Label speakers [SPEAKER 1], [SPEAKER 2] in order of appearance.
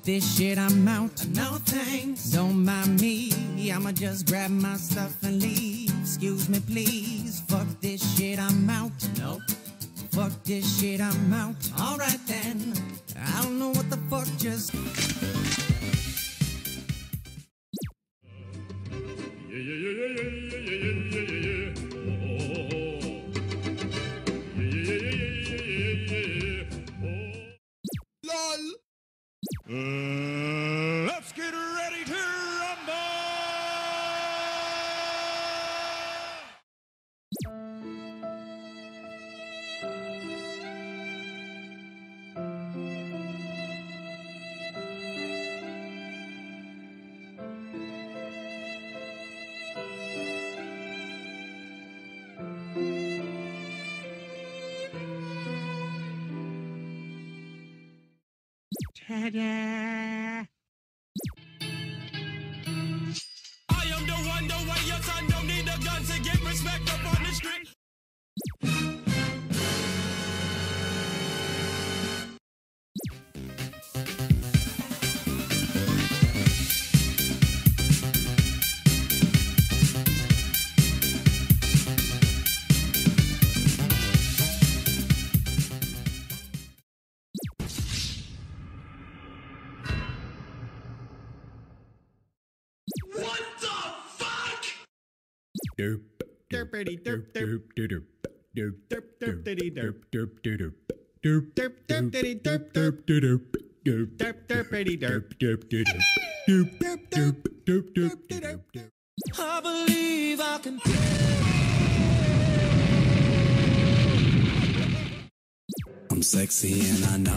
[SPEAKER 1] this shit, I'm out.
[SPEAKER 2] No thanks.
[SPEAKER 1] Don't mind me, I'ma just grab my stuff and leave. Excuse me, please. Fuck this shit, I'm out.
[SPEAKER 2] Nope.
[SPEAKER 1] Fuck this shit, I'm out.
[SPEAKER 2] Alright then.
[SPEAKER 1] I don't know what the fuck just.
[SPEAKER 3] Let's get ready to rumble!
[SPEAKER 4] Ta-da!
[SPEAKER 3] I am the one, the way your son don't need a gun to get respect up on the street. What the fuck?
[SPEAKER 4] Derp. Derpity derp derp derp derp derp derpity derp derp derp derp derp derpity derp derp derp derp derp derpity derp derp derp derp derp derp derp derp derp.
[SPEAKER 2] I believe I can.
[SPEAKER 1] I'm sexy and I know